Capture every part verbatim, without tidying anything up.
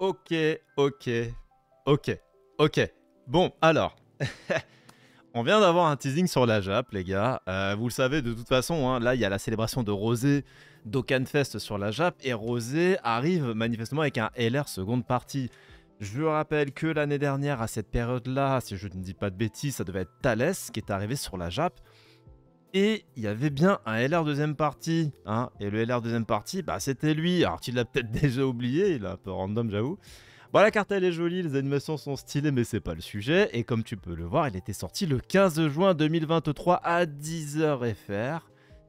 Ok, ok, ok, ok. Bon, alors, on vient d'avoir un teasing sur la Jap, les gars. Euh, vous le savez de toute façon, hein, là, il y a la célébration de Rosé d'Okanfest sur la Jap. Et Rosé arrive manifestement avec un L R seconde partie. Je rappelle que l'année dernière, à cette période-là, si je ne dis pas de bêtises, ça devait être Thales qui est arrivé sur la Jap. Et il y avait bien un L R deuxième partie. Hein, et le L R deuxième partie, bah, c'était lui. Alors, tu l'as peut-être déjà oublié, il est un peu random, j'avoue. Bon, la carte elle est jolie, les animations sont stylées, mais c'est pas le sujet. Et comme tu peux le voir, il était sorti le quinze juin deux mille vingt-trois à dix heures F R.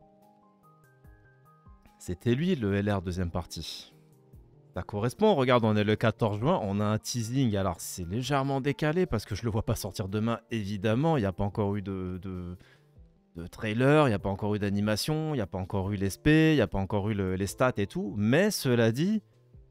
C'était lui le L R deuxième partie. Ça correspond, regarde, on est le quatorze juin, on a un teasing. Alors c'est légèrement décalé parce que je le vois pas sortir demain, évidemment. Il n'y a pas encore eu de, de, de trailer, il n'y a pas encore eu d'animation, il n'y a pas encore eu l'S P, il n'y a pas encore eu le, les stats et tout. Mais cela dit,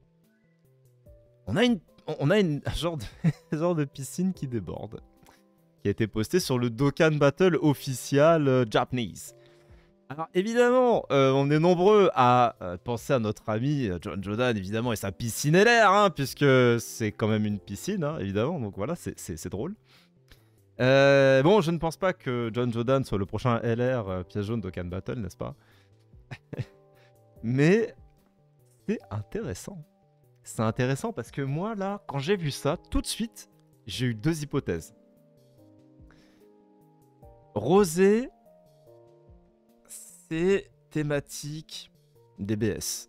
on a une On a une un genre de, genre de piscine qui déborde, qui a été postée sur le Dokkan Battle officiel euh, Japanese. Alors évidemment, euh, on est nombreux à euh, penser à notre ami euh, John Jodan, évidemment, et sa piscine L R, hein, puisque c'est quand même une piscine, hein, évidemment, donc voilà, c'est drôle. Euh, bon, je ne pense pas que John Jodan soit le prochain L R euh, pièce jaune Dokkan Battle, n'est-ce pas? Mais c'est intéressant. C'est intéressant parce que moi, là, quand j'ai vu ça, tout de suite, j'ai eu deux hypothèses. Rosé, c'est thématique D B S.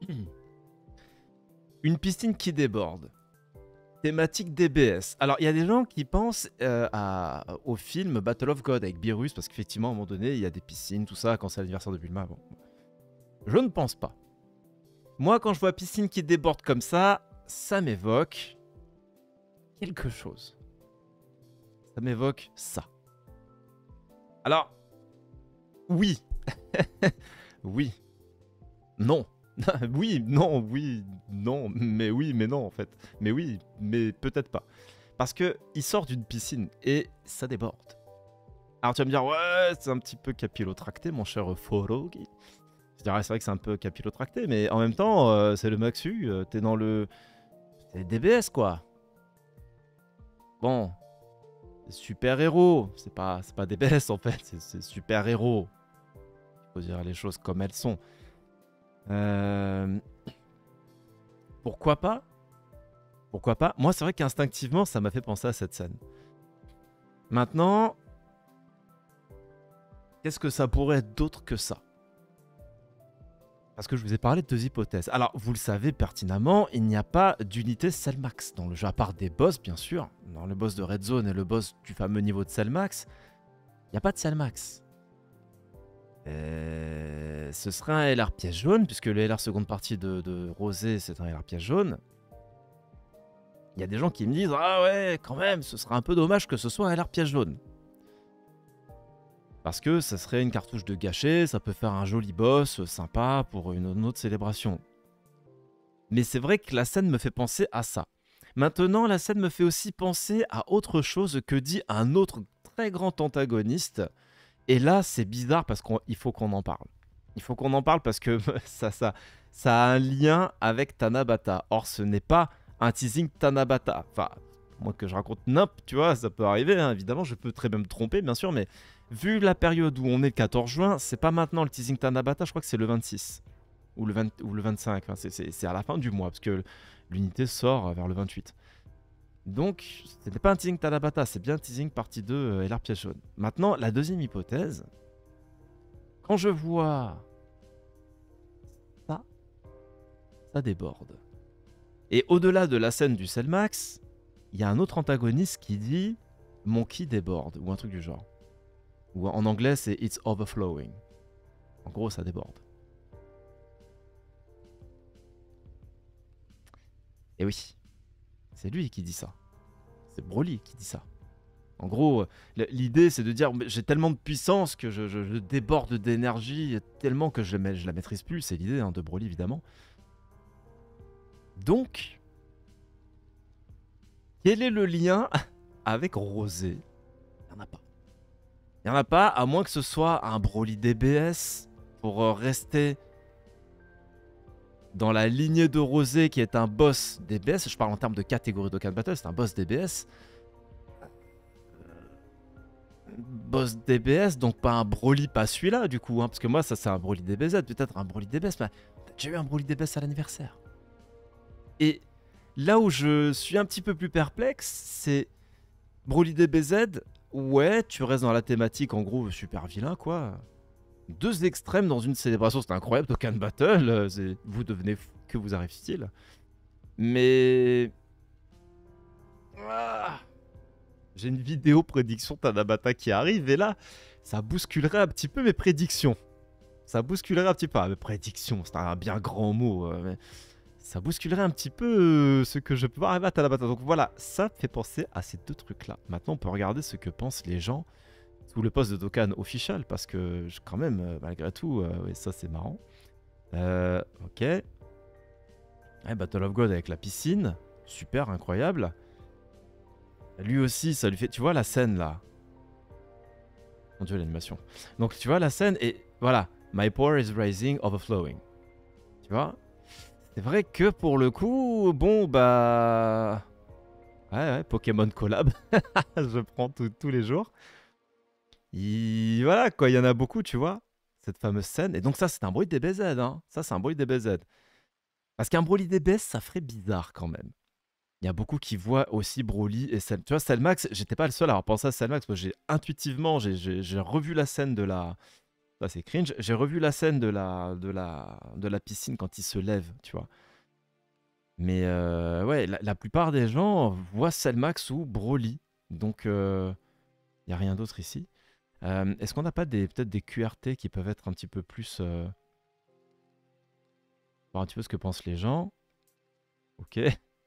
Une piscine qui déborde. Thématique D B S. Alors, il y a des gens qui pensent euh, à, au film Battle of God avec Beerus, parce qu'effectivement, à un moment donné, il y a des piscines, tout ça, quand c'est l'anniversaire de Bulma. Bon. Je ne pense pas. Moi, quand je vois piscine qui déborde comme ça, ça m'évoque quelque chose. Ça m'évoque ça. Alors, oui. Oui. Non. Oui, non, oui, non, mais oui, mais non, en fait. Mais oui, mais peut-être pas. Parce que il sort d'une piscine et ça déborde. Alors tu vas me dire, ouais, c'est un petit peu capillotracté, mon cher Forogi. Je dirais, c'est vrai que c'est un peu capillotracté, mais en même temps, euh, c'est le Maxu, euh, t'es dans le... C'est D B S, quoi. Bon. Super-héros. C'est pas, pas D B S, en fait, c'est super-héros. Il faut dire les choses comme elles sont. Euh... Pourquoi pas? Pourquoi pas? Moi, c'est vrai qu'instinctivement, ça m'a fait penser à cette scène. Maintenant, qu'est-ce que ça pourrait être d'autre que ça? Parce que je vous ai parlé de deux hypothèses. Alors, vous le savez pertinemment, il n'y a pas d'unité Cellmax dans le jeu, à part des boss, bien sûr. Dans le boss de Red Zone et le boss du fameux niveau de Cellmax, il n'y a pas de Cellmax. Euh, ce serait un L R pièce jaune, puisque le L R seconde partie de, de Rosé, c'est un L R pièce jaune. Il y a des gens qui me disent « Ah ouais, quand même, ce serait un peu dommage que ce soit un L R pièce jaune. » Parce que ça serait une cartouche de gâcher, ça peut faire un joli boss sympa pour une, une autre célébration. Mais c'est vrai que la scène me fait penser à ça. Maintenant, la scène me fait aussi penser à autre chose que dit un autre très grand antagoniste. Et là, c'est bizarre parce qu'il faut qu'on en parle. Il faut qu'on en parle parce que ça, ça, ça a un lien avec Tanabata. Or, ce n'est pas un teasing Tanabata. Enfin, moi que je raconte nimp, tu vois, ça peut arriver, hein. Évidemment, je peux très bien me tromper, bien sûr, mais vu la période où on est le quatorze juin, c'est pas maintenant le teasing Tanabata, je crois que c'est le vingt-six ou le, vingt, ou le vingt-cinq, enfin, c'est à la fin du mois, parce que l'unité sort vers le vingt-huit. Donc, ce n'est pas un teasing Tanabata, c'est bien un teasing partie deux euh, L R pièce jaune. Maintenant, la deuxième hypothèse, quand je vois ça, ça déborde. Et au-delà de la scène du Cellmax, il y a un autre antagoniste qui dit « Mon ki déborde » ou un truc du genre. Ou en anglais, c'est « It's overflowing ». En gros, ça déborde. Et oui, c'est lui qui dit ça. C'est Broly qui dit ça. En gros, l'idée, c'est de dire « J'ai tellement de puissance que je, je, je déborde d'énergie, tellement que je, je la maîtrise plus ». C'est l'idée hein, de Broly, évidemment. Donc, quel est le lien avec Rosé? Il n'y en a pas. Il n'y en a pas, à moins que ce soit un Broly D B S pour rester dans la lignée de Rosé qui est un boss D B S, je parle en termes de catégorie Dokkan Battle, c'est un boss D B S. Boss D B S, donc pas un Broly, pas celui-là du coup, hein, parce que moi ça c'est un Broly D B Z, peut-être un Broly D B S, mais j'ai eu un Broly D B S à l'anniversaire. Et là où je suis un petit peu plus perplexe, c'est Broly D B Z, ouais, tu restes dans la thématique en gros super vilain quoi. Deux extrêmes dans une célébration, c'est incroyable, Dokkan Battle, vous devenez fou, que vous arrive-t-il? Mais... Ah, j'ai une vidéo prédiction Tanabata qui arrive, et là, ça bousculerait un petit peu mes prédictions. Ça bousculerait un petit peu... Ah, mes prédictions, c'est un bien grand mot, euh, mais... Ça bousculerait un petit peu euh, ce que je peux voir arriver à Tanabata. Donc voilà, ça fait penser à ces deux trucs-là. Maintenant, on peut regarder ce que pensent les gens sous le poste de Dokkan official, parce que je, quand même, euh, malgré tout, euh, ouais, ça c'est marrant. Euh, ok. Ouais, Battle of God avec la piscine, super, incroyable. Lui aussi, ça lui fait... Tu vois la scène là? Mon dieu, l'animation. Donc tu vois la scène, et voilà. My power is rising, overflowing. Tu vois? C'est vrai que pour le coup, bon bah... Ouais, ouais, Pokémon collab. Je prends tous les jours. Il... Voilà quoi, il y en a beaucoup, tu vois, cette fameuse scène. Et donc ça, c'est un Broly D B Z, hein. Ça, c'est un Broly D B Z. Parce qu'un Broly D B S, ça ferait bizarre quand même. Il y a beaucoup qui voient aussi Broly et Cell. Tu vois, Cellmax, j'étais pas le seul à avoir pensé à Cellmax, parce que j'ai intuitivement, j'ai revu la scène de la... Là, c'est cringe. J'ai revu la scène de la, de, la, de la piscine quand il se lève, tu vois. Mais euh, ouais, la, la plupart des gens voient Cellmax ou Broly. Donc, il euh, n'y a rien d'autre ici. Euh, Est-ce qu'on n'a pas peut-être des Q R T qui peuvent être un petit peu plus... Euh... voir un petit peu ce que pensent les gens. Ok.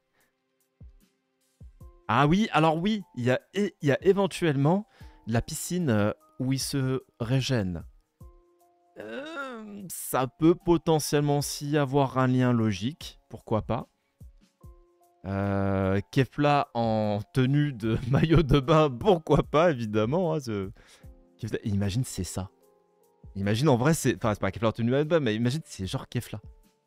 Ah oui, alors oui, il y a, il y a éventuellement la piscine euh, où il se régène. Euh, ça peut potentiellement aussi avoir un lien logique, pourquoi pas. Euh, Kefla en tenue de maillot de bain, pourquoi pas, évidemment. Hein, ce... Imagine c'est ça. Imagine en vrai c'est... Enfin c'est pas Kefla en tenue de maillot de bain, mais imagine c'est genre Kefla.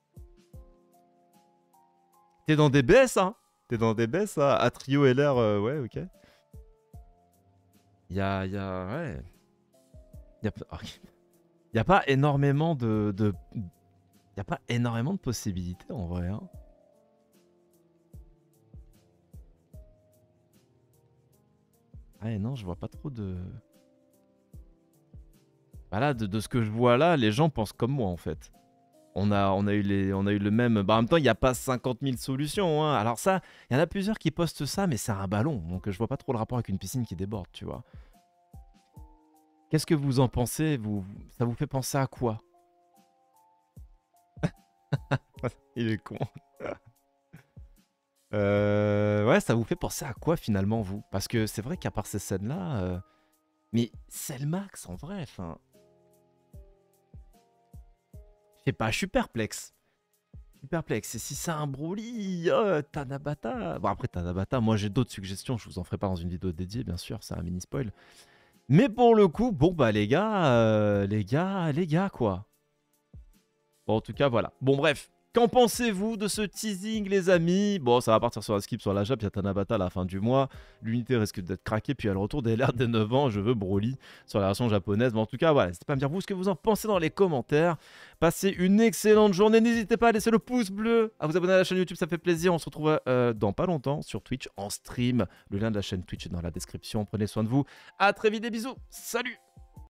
T'es dans des B S, hein? T'es dans des B S, hein? À Trio L R, euh, ouais, ok. Il y a, y a... Ouais. Il y a... y a pas énormément de... de... Y a pas énormément de possibilités, en vrai, hein. Ouais, non, je vois pas trop de... Bah là, de, de ce que je vois là, les gens pensent comme moi, en fait. On a, on a, eu, les, on a eu le même... Bah, en même temps, il n'y a pas cinquante mille solutions. Hein. Alors ça, il y en a plusieurs qui postent ça, mais c'est un ballon. Donc je vois pas trop le rapport avec une piscine qui déborde, tu vois. Qu'est-ce que vous en pensez vous, Ça vous fait penser à quoi? Il est con. euh, ouais, ça vous fait penser à quoi finalement, vous? Parce que c'est vrai qu'à part ces scènes-là... Euh... Mais Cellmax, en vrai, enfin... Je sais pas, je suis perplexe. Je suis perplexe. Et si c'est un Broly, oh, Tanabata... Bon, après, Tanabata, moi j'ai d'autres suggestions. Je vous en ferai pas dans une vidéo dédiée, bien sûr. C'est un mini spoil. Mais pour le coup, bon, bah, les gars, euh, les gars, les gars, quoi. Bon, en tout cas, voilà. Bon, bref. Qu'en pensez-vous de ce teasing, les amis? Bon, ça va partir sur un skip sur la Jap. Il y a Tanabata à la fin du mois. L'unité risque d'être craquée. Puis à le retour des L R des neuf ans, je veux Broly sur la version japonaise. Mais en tout cas, voilà. N'hésitez pas à me dire vous ce que vous en pensez dans les commentaires. Passez une excellente journée. N'hésitez pas à laisser le pouce bleu, à vous abonner à la chaîne YouTube. Ça fait plaisir. On se retrouve euh, dans pas longtemps sur Twitch en stream. Le lien de la chaîne Twitch est dans la description. Prenez soin de vous. À très vite. Des bisous. Salut!